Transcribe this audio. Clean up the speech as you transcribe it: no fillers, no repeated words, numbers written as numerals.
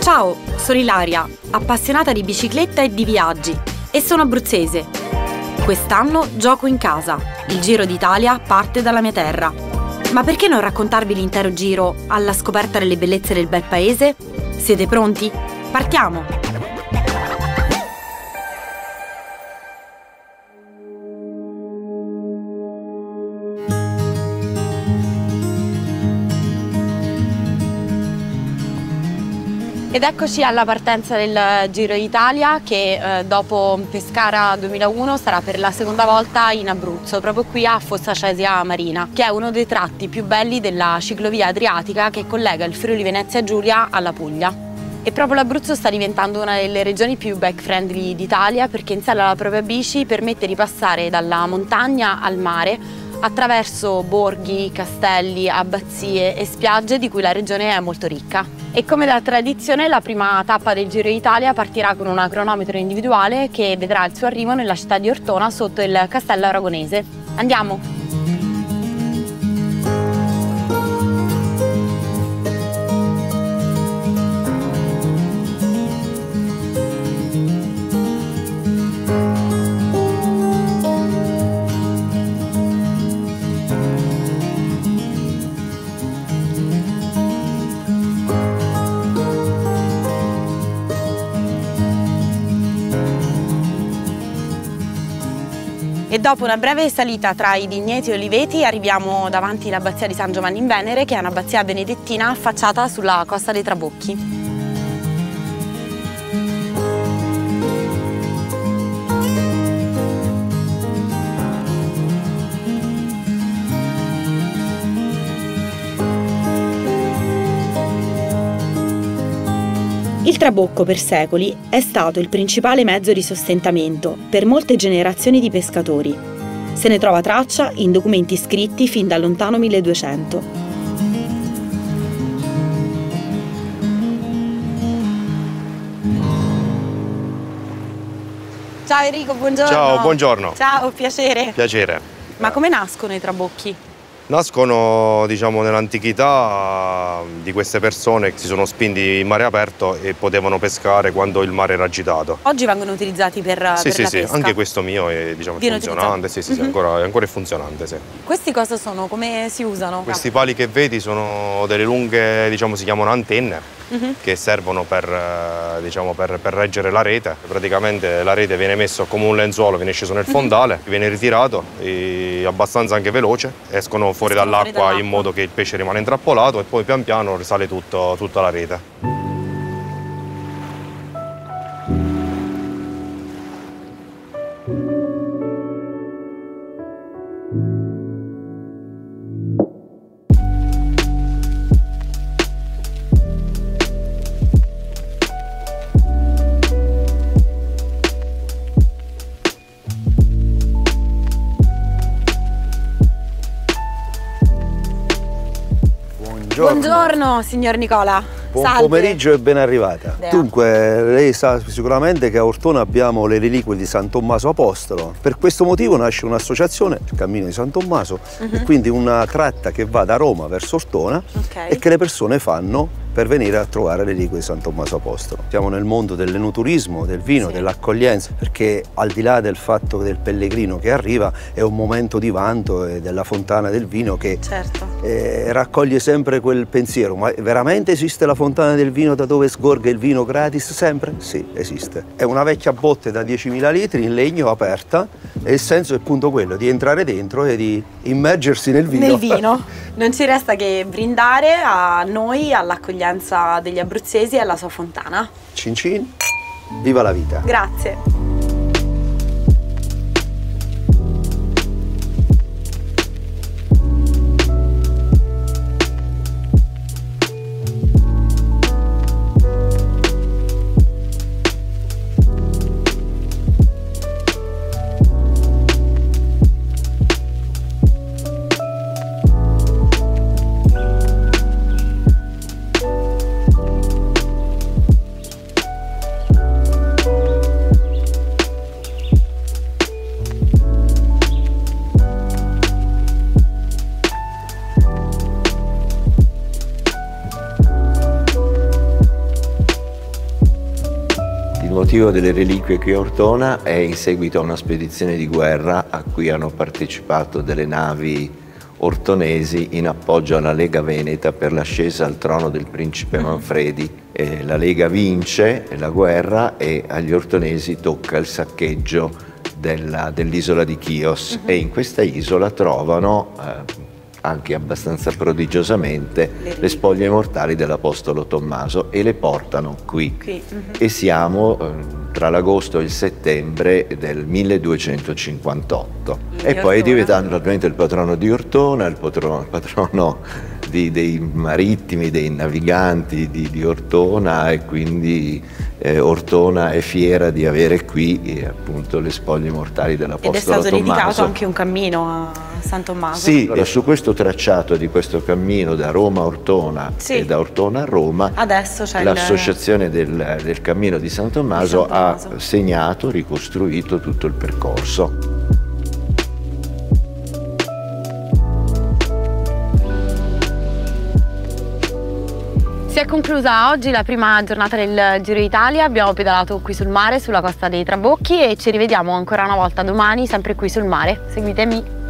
Ciao, sono Ilaria, appassionata di bicicletta e di viaggi, e sono abruzzese. Quest'anno gioco in casa. Il Giro d'Italia parte dalla mia terra. Ma perché non raccontarvi l'intero giro alla scoperta delle bellezze del bel paese? Siete pronti? Partiamo! Ed eccoci alla partenza del Giro d'Italia che dopo Pescara 2001 sarà per la seconda volta in Abruzzo, proprio qui a Fossa Cesia Marina, che è uno dei tratti più belli della ciclovia adriatica che collega il Friuli Venezia Giulia alla Puglia. E proprio l'Abruzzo sta diventando una delle regioni più bike friendly d'Italia perché in sella alla propria bici permette di passare dalla montagna al mare attraverso borghi, castelli, abbazie e spiagge di cui la regione è molto ricca. E come da tradizione la prima tappa del Giro d'Italia partirà con una cronometro individuale che vedrà il suo arrivo nella città di Ortona sotto il Castello Aragonese. Andiamo! E dopo una breve salita tra i vigneti e oliveti arriviamo davanti all'abbazia di San Giovanni in Venere, che è un'abbazia benedettina affacciata sulla costa dei Trabocchi. Il trabocco per secoli è stato il principale mezzo di sostentamento per molte generazioni di pescatori. Se ne trova traccia in documenti scritti fin dal lontano 1200. Ciao Enrico, buongiorno. Ciao, buongiorno. Ciao, piacere. Piacere. Ma come nascono i trabocchi? Nascono, diciamo, nell'antichità di queste persone che si sono spinti in mare aperto e potevano pescare quando il mare era agitato. Oggi vengono utilizzati per la pesca? Anche questo mio è, diciamo, funzionante, ancora è funzionante, sì. Questi cosa sono? Come si usano? Questi pali che vedi sono delle lunghe, diciamo, si chiamano antenne, che servono per reggere la rete. Praticamente la rete viene messa come un lenzuolo, viene sceso nel fondale, viene ritirato abbastanza anche veloce, escono fuori dall'acqua in modo che il pesce rimane intrappolato e poi pian piano risale tutta la rete. Buongiorno signor Nicola. Buon Salve. pomeriggio e ben arrivata. Dea. Dunque, lei sa sicuramente che a Ortona abbiamo le reliquie di San Tommaso Apostolo. Per questo motivo nasce un'associazione, il Cammino di San Tommaso, e quindi una tratta che va da Roma verso Ortona e che le persone fanno per venire a trovare le reliquie di San Tommaso Apostolo. Siamo nel mondo dell'enoturismo, del vino, dell'accoglienza, perché al di là del fatto del pellegrino che arriva è un momento di vanto e della fontana del vino che raccoglie sempre quel pensiero: ma veramente esiste la fontana del vino da dove sgorga il vino gratis sempre? Sì, esiste. È una vecchia botte da 10.000 litri in legno aperta e il senso è appunto quello di entrare dentro e di immergersi nel vino. Nel vino. Non ci resta che brindare a noi, all'accoglienza degli abruzzesi e alla sua fontana. Cin cin, viva la vita! Grazie! motivo delle reliquie qui a Ortona è in seguito a una spedizione di guerra a cui hanno partecipato delle navi ortonesi in appoggio alla Lega Veneta per l'ascesa al trono del principe Manfredi. La Lega vince la guerra e agli ortonesi tocca il saccheggio dell'isola di Chios e in questa isola trovano anche abbastanza prodigiosamente le spoglie mortali dell'Apostolo Tommaso e le portano qui. E siamo tra l'agosto e il settembre del 1258. E poi è diventato naturalmente il patrono di Ortona, il patrono dei marittimi, dei naviganti di Ortona, e quindi Ortona è fiera di avere qui appunto le spoglie mortali dell'Apostolo Tommaso. Ed è stato dedicato anche un cammino a San Tommaso. Sì, e su questo tracciato di questo cammino da Roma a Ortona e da Ortona a Roma, adesso c'è l'associazione del cammino di San Tommaso ha segnato, ricostruito tutto il percorso. Si è conclusa oggi la prima giornata del Giro d'Italia, abbiamo pedalato qui sul mare, sulla costa dei Trabocchi, e ci rivediamo ancora una volta domani, sempre qui sul mare. Seguitemi!